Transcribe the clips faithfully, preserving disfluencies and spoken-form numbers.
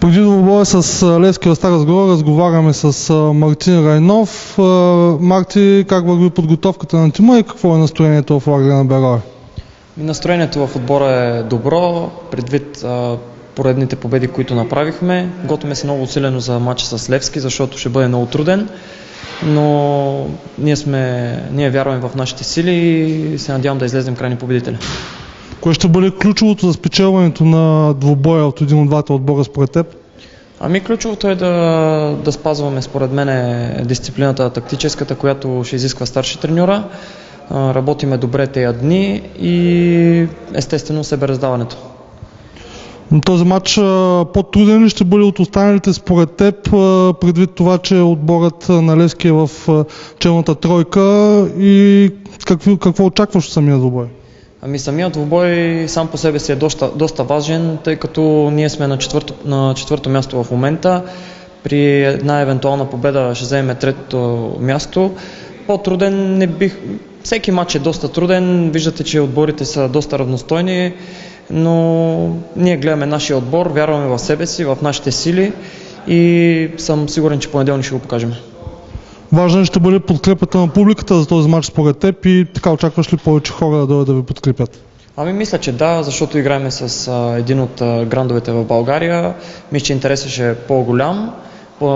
Преди двубоя с Левски в Стара Загора разговаряме с Мартин Райнов. Марти, как върви подготовката на тима и какво е настроението в лагеря на Берое? Настроението в отбора е добро, предвид а, поредните победи, които направихме. Готвим се много усилено за матча с Левски, защото ще бъде много труден. Но ние, сме, ние вярваме в нашите сили и се надявам да излезем крайни победители. Кое ще бъде ключовото за спечелването на двубоя от един от двата отбора според теб? Ами ключовото е да, да спазваме според мен дисциплината тактическата, която ще изисква старши треньора. Работиме добре тези дни и естествено себераздаването. Но този матч по-труден ли ще бъде от останалите според теб, предвид това, че отборът на Левски е в челната тройка и какво, какво очакваш от самия двубой? Ами самият двубой сам по себе си е доста, доста важен, тъй като ние сме на четвърто, на четвърто място в момента. При една евентуална победа ще вземем третото място. По-труден не бих... Всеки матч е доста труден, виждате, че отборите са доста равностойни, но ние гледаме нашия отбор, вярваме в себе си, в нашите сили и съм сигурен, че понеделник ще го покажем. Важно ще бъде подкрепата на публиката за този матч според теб и така очакваш ли повече хора да дойдат да ви подкрепят? Ами мисля, че да, защото играем с а, един от а, грандовете в България. Мисля, че интересът ще е по-голям.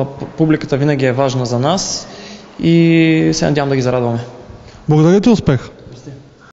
Публиката винаги е важна за нас и се надявам да ги зарадваме. Благодаря ти, успех!